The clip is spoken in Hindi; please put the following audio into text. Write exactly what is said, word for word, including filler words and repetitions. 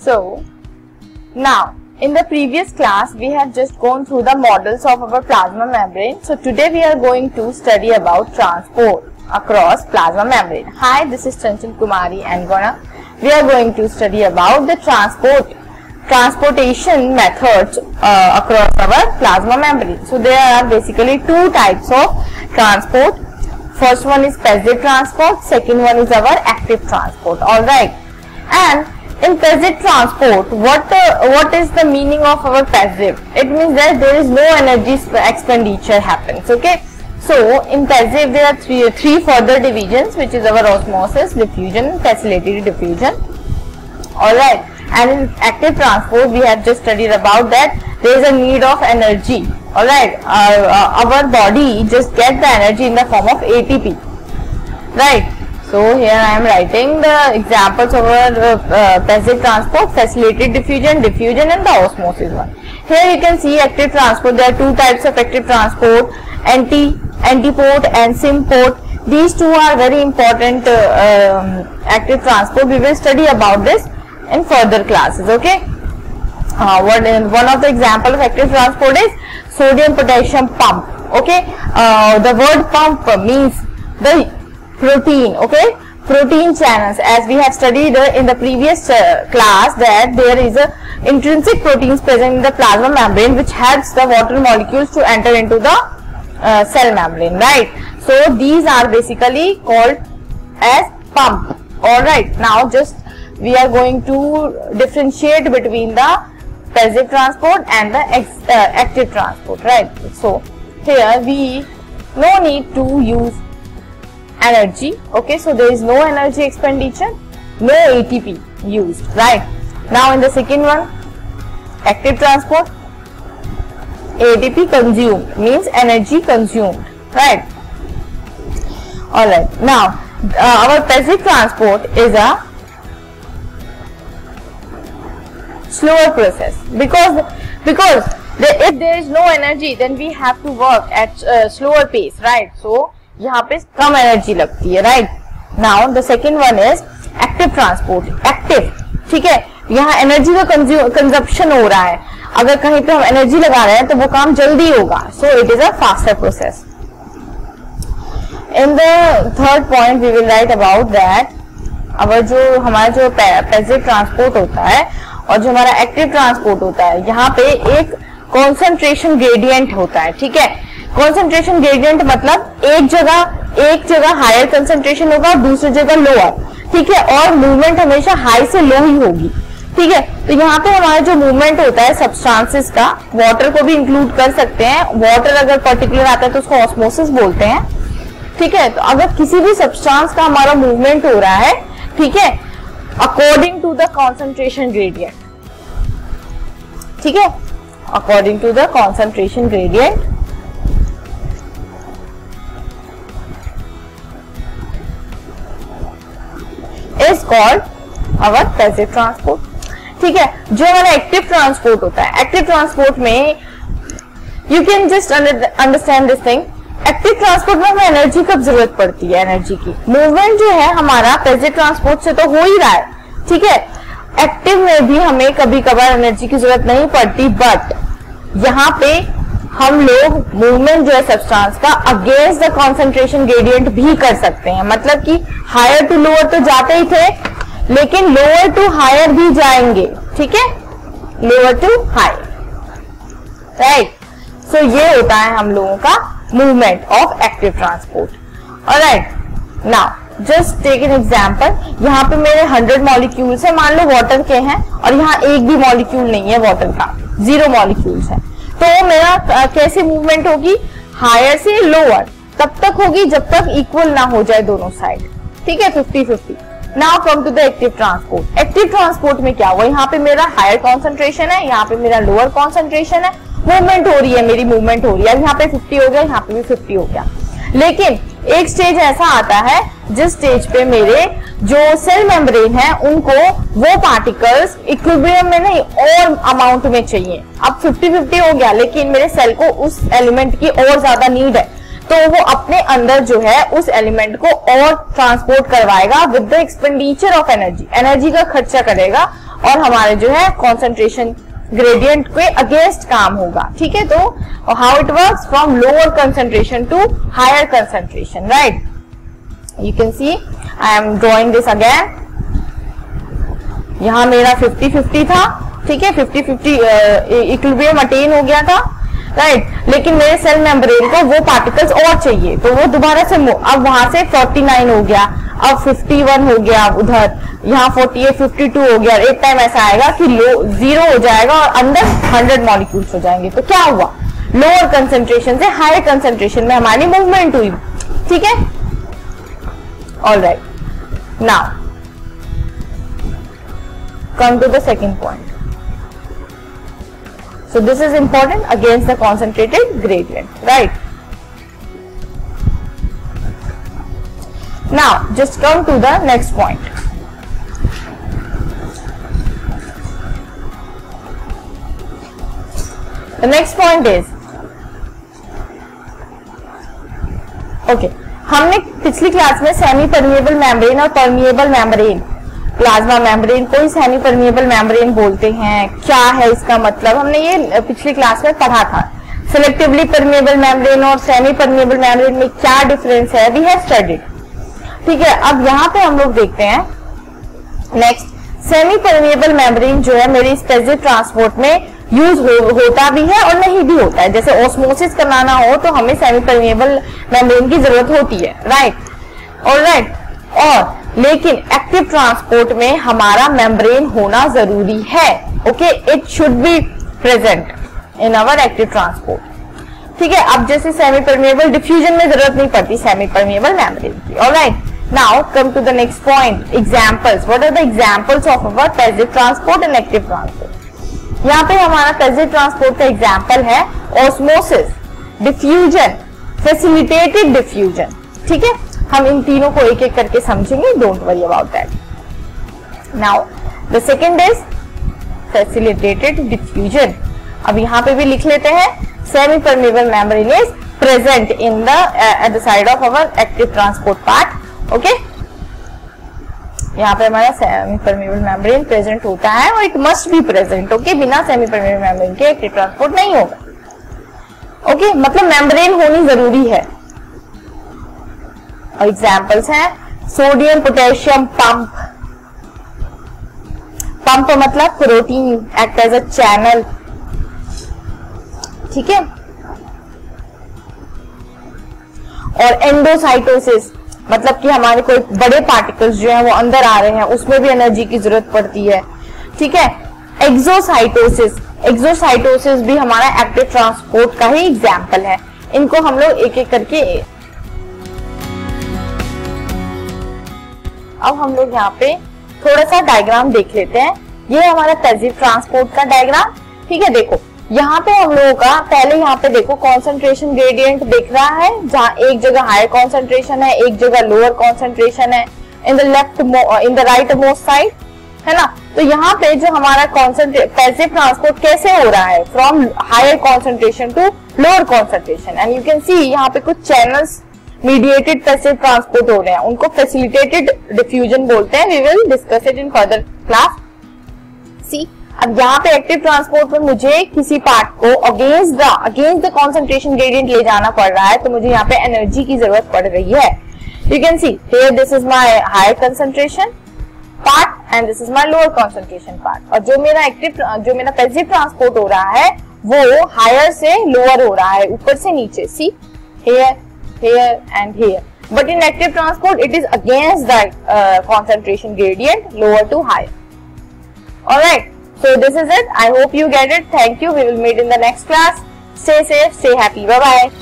So now in the previous class we have just gone through the models of our plasma membrane. So today we are going to study about transport across plasma membrane. Hi, this is Chanchal Kumari and gonna we are going to study about the transport transportation methods uh, across our plasma membrane. So there are basically two types of transport. First one is passive transport, second one is our active transport. All right, and in passive transport, what uh, what is the meaning of our passive? It means that there is no energy expenditure happens. Okay, so in passive there are three three further divisions, which is our osmosis, diffusion, and facilitated diffusion. All right, and in active transport we have just studied about that there is a need of energy. All right, uh, uh, our body just get the energy in the form of A T P, right? So here I am writing the examples of our uh, uh, passive transport, facilitated diffusion, diffusion, and the osmosis one. Here you can see active transport. There are two types of active transport: anti antiport and symport. These two are very important uh, um, active transport. We will study about this in further classes. Okay. Uh, one, one of the example of active transport is sodium potassium pump. Okay, uh, the word pump means the protein. Okay, protein channels, as we have studied uh, in the previous uh, class, that there is a intrinsic proteins present in the plasma membrane which helps the water molecules to enter into the uh, cell membrane, right? So these are basically called as pump. All right, now just we are going to differentiate between the passive transport and the ex, uh, active transport, right? So here we no need to use energy. Okay, so there is no energy expenditure, no A T P used, right? Now in the second one, active transport, A T P consumed means energy consumed, right? All right, now uh, our passive transport is a slower process, because because the, if there is no energy then we have to work at uh, slower pace, right? So यहाँ पे कम एनर्जी लगती है, right? Now the second one is active transport. Active, ठीक है, यहाँ एनर्जी का कंजप्शन हो रहा है. अगर कहीं पे हम एनर्जी लगा रहे हैं तो वो काम जल्दी होगा. So it is a faster process. In the third point we will write about that our जो हमारा जो पैसिव ट्रांसपोर्ट होता है और जो हमारा एक्टिव ट्रांसपोर्ट होता है, यहाँ पे एक कॉन्सेंट्रेशन ग्रेडियंट होता है. ठीक है, कॉन्सेंट्रेशन ग्रेडियंट मतलब एक जगह एक जगह हायर कंसेंट्रेशन होगा और दूसरी जगह लोअर. ठीक है, और मूवमेंट हमेशा हाई से लो ही होगी. ठीक है, तो यहाँ पे हमारा जो मूवमेंट होता है सब्सटेंसेस का, वाटर को भी इंक्लूड कर सकते हैं. वाटर अगर पर्टिकुलर आता है तो उसको ऑस्मोसिस बोलते हैं. ठीक है, तो अगर किसी भी सब्सटेंस का हमारा मूवमेंट हो रहा है, ठीक है, according to the concentration gradient. ठीक है, according to the concentration gradient is called our passive transport. ठीक है, जो हमारा एक्टिव ट्रांसपोर्ट होता है, एक्टिव ट्रांसपोर्ट में you can just understand this thing. Active transport में हमें एनर्जी कब जरूरत पड़ती है? एनर्जी की मूवमेंट जो है हमारा पैसिव ट्रांसपोर्ट से तो हो ही रहा है. ठीक है, एक्टिव में भी हमें कभी कभार एनर्जी की जरूरत नहीं पड़ती, बट यहाँ पे हम लोग मूवमेंट जो है सब्सटेंस का अगेंस्ट द कॉन्सेंट्रेशन ग्रेडियंट भी कर सकते हैं. मतलब कि हायर टू लोअर तो जाते ही थे, लेकिन लोअर टू हायर भी जाएंगे. ठीक है, lower to higher, right? So ये होता है हम लोगों का movement of active transport. Alright, now just take an example. यहाँ पे मेरे हंड्रेड मॉलिक्यूल्स है, मान लो वाटर के हैं, और यहाँ एक भी मॉलिक्यूल नहीं है वाटर का, जीरो मॉलिक्यूल्स है. तो मेरा कैसे मूवमेंट होगी? हायर से लोअर तब तक होगी जब तक इक्वल ना हो जाए दोनों साइड. ठीक है, fifty fifty. Now come to the active transport. Active transport में क्या हुआ? यहाँ पे मेरा हायर कॉन्सेंट्रेशन है, यहाँ पे मेरा लोअर कॉन्सेंट्रेशन है, मूवमेंट हो रही है, मेरी मूवमेंट हो रही है. यहाँ पे फिफ्टी हो गया, यहाँ पे भी फिफ्टी हो गया. लेकिन एक स्टेज ऐसा आता है जिस स्टेज पे मेरे जो सेल मेम्ब्रेन है उनको वो पार्टिकल्स इक्विलिब्रियम में नहीं और अमाउंट में चाहिए. अब फिफ्टी फिफ्टी हो गया, लेकिन मेरे सेल को उस एलिमेंट की और ज्यादा नीड है, तो वो अपने अंदर जो है उस एलिमेंट को और ट्रांसपोर्ट करवाएगा with the expenditure of energy. Energy का खर्चा करेगा और हमारे जो है कॉन्सेंट्रेशन ग्रेडियंट के अगेंस्ट काम होगा, ठीक है। तो how it works from lower concentration to higher concentration, right. You can see I am drawing this again. यहां मेरा फिफ्टी फिफ्टी था, ठीक है, फिफ्टी फिफ्टी इक्विलिब्रियम अटेन हो गया था, राइट right. लेकिन मेरे सेल मेम्ब्रेन को वो पार्टिकल्स और चाहिए, तो वो दोबारा से अब वहां से फोर्टी नाइन हो गया, अब फिफ्टी वन हो गया, उधर यहाँ फोर्टी एट फिफ्टी टू हो गया। एक टाइम ऐसा आएगा कि लो जीरो हो जाएगा और अंदर हंड्रेड मॉलिक्यूल्स हो जाएंगे। तो क्या हुआ, लोअर कंसेंट्रेशन से हायर कंसेंट्रेशन में हमारी मूवमेंट हुई, ठीक है। All right, now come to the second point. So this is important against the concentrated gradient, right? Now just come to the next point. The next point is, okay, हमने पिछली क्लास में सेमी परमिएबल मेम्ब्रेन और परमिएबल मेम्ब्रेन, प्लाज्मा मेम्ब्रेन को ही सेमी परमिएबल मेम्ब्रेन बोलते हैं, क्या है इसका मतलब, हमने ये पिछली क्लास में पढ़ा था। सिलेक्टिवली परमिएबल मेम्ब्रेन और सेमी परमिएबल मेम्ब्रेन में क्या डिफरेंस है, वी हैव स्टडीड, ठीक है। अब यहाँ पे हम लोग देखते हैं नेक्स्ट, सेमी परमिएबल मेम्ब्रेन जो है मेरी स्पेसिफिक ट्रांसपोर्ट में यूज हो, होता भी है और नहीं भी होता है। जैसे ऑस्मोसिस कराना हो तो हमें सेमी परमिएबल मेम्ब्रेन की जरूरत होती है, राइट, ऑलराइट। और लेकिन एक्टिव ट्रांसपोर्ट में हमारा मेम्ब्रेन होना जरूरी है, okay, it should be present in our active transport, ठीक है। अब जैसे सेमी परमिएबल डिफ्यूजन में जरूरत नहीं पड़ती सेमी परमिएबल मेम्ब्रेन की, alright. Now come to the next point, examples. What are the examples of our passive transport and active transport. यहाँ पे हमारा पैसिव ट्रांसपोर्ट का एग्जाम्पल है ऑस्मोसिस, डिफ्यूजन, फैसिलिटेटेड डिफ्यूजन, ठीक है। हम इन तीनों को एक एक करके समझेंगे, don't worry about that. Now the second is facilitated diffusion. अब यहाँ पे भी लिख लेते हैं, semi permeable membrane is present in the at the side of our active transport part, okay. यहाँ पे हमारा सेमी परमिएबल मेम्ब्रेन प्रेजेंट होता है और it must be present, okay. बिना सेमी परमिएबल मेम्ब्रेन के एक्टिव ट्रांसपोर्ट नहीं होगा, ओके okay? मतलब मेम्ब्रेन होनी जरूरी है। और एग्जाम्पल्स हैं सोडियम पोटेशियम पंप, पंप मतलब protein act as a channel, ठीक है। और एंडोसाइटोसिस मतलब कि हमारे कोई बड़े पार्टिकल्स जो है वो अंदर आ रहे हैं, उसमें भी एनर्जी की जरूरत पड़ती है, ठीक है। एक्सोसाइटोसिस, एक्सोसाइटोसिस भी हमारा एक्टिव ट्रांसपोर्ट का ही एग्जाम्पल है। इनको हम लोग एक एक करके, अब हम लोग यहाँ पे थोड़ा सा डायग्राम देख लेते हैं। ये हमारा पैसिव ट्रांसपोर्ट का डायग्राम, ठीक है। देखो यहाँ पे हम लोगों का पहले यहाँ पे देखो कॉन्सेंट्रेशन ग्रेडियंट दिख रहा है, जहाँ एक जगह हायर कॉन्सेंट्रेशन है, एक जगह लोअर कॉन्सेंट्रेशन है, in the left in the right most side, है ना। तो यहाँ पे जो हमारा पैसिव ट्रांसपोर्ट कैसे हो रहा है, from higher concentration to lower concentration, and you can see यहाँ पे कुछ चैनल्स मीडिएटेड पैसिव ट्रांसपोर्ट हो रहे हैं, उनको फैसिलिटेटेड डिफ्यूजन बोलते हैं। We will discuss it in further class. See अब यहाँ पे एक्टिव ट्रांसपोर्ट में मुझे किसी पार्ट को against the against the concentration gradient ले जाना पड़ रहा है, तो मुझे यहाँ पे एनर्जी की जरूरत पड़ रही है। You can see here this is my higher concentration part and this is my lower concentration part. और जो मेरा एक्टिव जो मेरा पैसिव ट्रांसपोर्ट हो रहा है वो हायर से लोअर हो रहा है, ऊपर से नीचे। See here here and here, but in active transport it is against the uh, concentration gradient, lower to higher. All right, so this is it. I hope you get it. Thank you. We will meet in the next class. Stay safe, stay happy. Bye bye.